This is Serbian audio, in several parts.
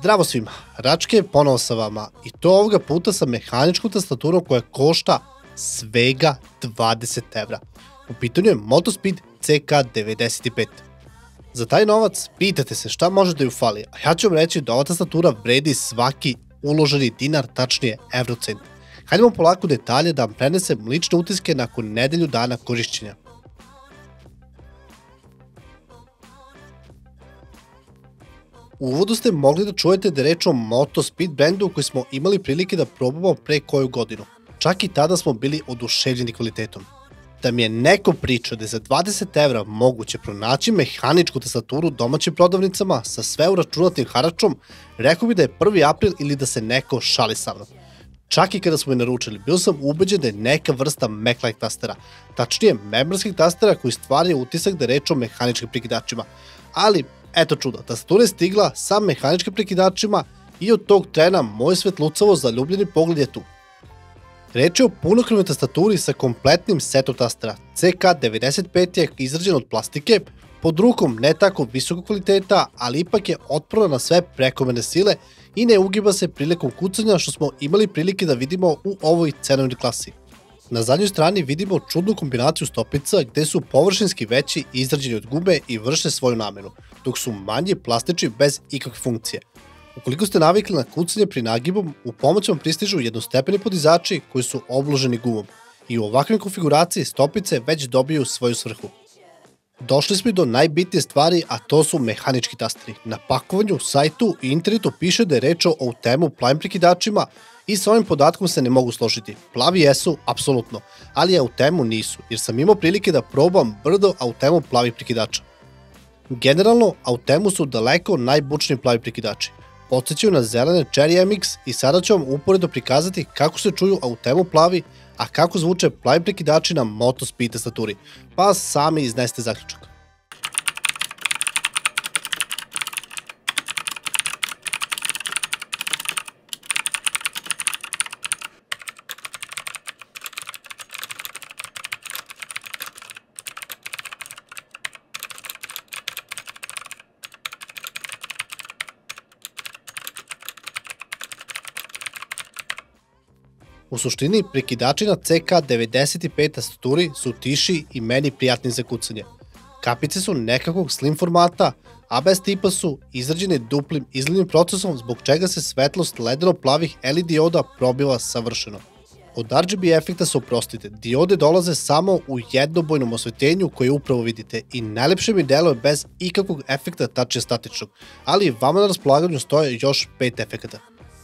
Zdravo svima, Račke je ponovo sa vama i to ovoga puta sa mehaničkom tastaturom koja košta svega 20 evra. U pitanju je Motospeed CK95. Za taj novac pitate se šta može da ju fali, a ja ću vam reći da ova tastatura vredi svaki uloženi dinar, tačnije evrocent. Hajdemo polako detalje da vam prenesem lične utiske nakon nedelju dana korišćenja. U uvodu ste mogli da čujete da je reč o Motospeed brendu koji smo imali prilike da probamo pre koju godinu. Čak i tada smo bili oduševljeni kvalitetom. Da mi je neko pričao da je za 20 evra moguće pronaći mehaničku tastaturu u domaćim prodavnicama sa sve uračunatim haračom, rekao bi da je 1. april ili da se neko šali sa mnom. Čak i kada smo je naručili, bio sam ubeđen da je neka vrsta Mac-like tastera, tačnije membrskih tastera koji stvaraju utisak da je reč o mehaničkim prekidačima. Ali, eto čuda, tastatura je stigla sa mehaničkim prekidačima i od tog trena moj svetlucavo zaljubljeni pogled je tu. Reč je o punokrvnoj tastaturi sa kompletnim setom tastera. CK95 je izrađen od plastike, pod rukom ne tako visokog kvaliteta, ali ipak je otporna na sve prekomerne sile i ne ugiba se prilikom kucanja što smo imali prilike da vidimo u ovoj cenovnoj klasi. Na zadnjoj strani vidimo čudnu kombinaciju stopica gde su površinski veći izrađeni od gume i vrše svoju namenu, dok su manji plastični bez ikakve funkcije. Ukoliko ste navikli na kucanje pri nagibom, u pomoć vam pristižu jednostepeni podizači koji su obloženi gumom i u ovakvim konfiguraciji stopice već dobiju svoju svrhu. Došli smo i do najbitnije stvari, a to su mehanički tasteri. Na pakovanju, sajtu i internetu piše da je reč o Autemu plavim prekidačima i sa ovim podatkom se ne mogu složiti. Plavi jesu, apsolutno, ali Autemu nisu, jer sam imao prilike da probam brdo Autemu plavih prekidača. Generalno, Autemu su daleko najbučniji plavi prekidači. Podsjećaju na zelene Cherry MX i sada ću vam uporedo prikazati kako se čuju Autemu plavi, a kako zvuče plavi prekidači na Motospeed tastaturi, pa sami iznesete zaključak. U suštini, prekidači na CK95 tastaturi su tiši i meni prijatni za kucanje. Kapice su nekakvog slim formata, ABS tipa su izrađene duplim izglednim procesom zbog čega se svetlost ledeno plavih LED dioda probiva savršeno. Od RGB efekta se oprostite, diode dolaze samo u jednobojnom osvetljenju koje upravo vidite i najlepše mi deluje bez ikakvog efekta tačnije statičnog, ali vama na raspolaganju stoje još 5 efekata.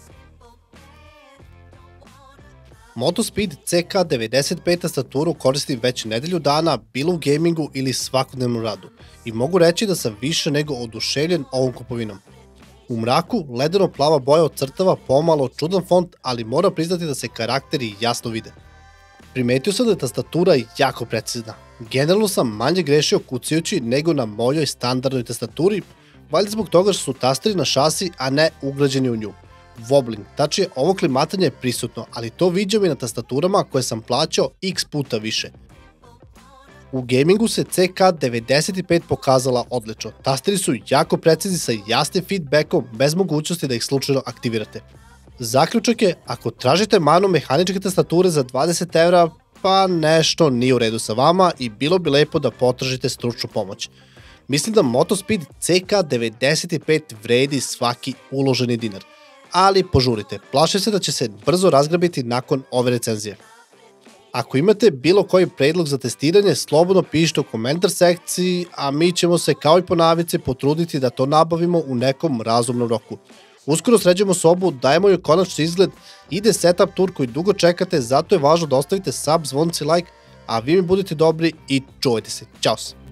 Motospeed CK95 tastaturu koristim već nedelju dana, bilo u gamingu ili svakodnevnom radu i mogu reći da sam više nego oduševljen ovom kupovinom. U mraku ledeno plava boja ocrtava pomalo čudan font, ali moram priznati da se karakteri jasno vide. Primetio sam da je tastatura jako precizna. Generalno sam manje grešio kucajući nego na mojoj standardnoj tastaturi, valjda zbog toga što su tasteri na šasi, a ne ugrađeni u nju. Wobbling, tačnije ovo klimatanje je prisutno, ali to viđam i na tastaturama koje sam plaćao x puta više. U gamingu se CK95 pokazala odlično, tasteri su jako precizni sa jasnim feedbackom bez mogućnosti da ih slučajno aktivirate. Zaključak je, ako tražite manu mehaničke tastature za 20 evra, pa nešto nije u redu sa vama i bilo bi lepo da potražite stručnu pomoć. Mislim da Motospeed CK95 vredi svaki uloženi dinar. Ali požurite, plašim se da će se brzo razgrabiti nakon ove recenzije. Ako imate bilo koji predlog za testiranje, slobodno pišite u komentar sekciji, a mi ćemo se kao i po navici potruditi da to nabavimo u nekom razumnom roku. Uskoro sređujemo sobu, dajemo joj konačni izgled, ide setup tour koji dugo čekate, zato je važno da ostavite sub, zvonci, like, a vi mi budite dobri i čuvajte se. Ćao se!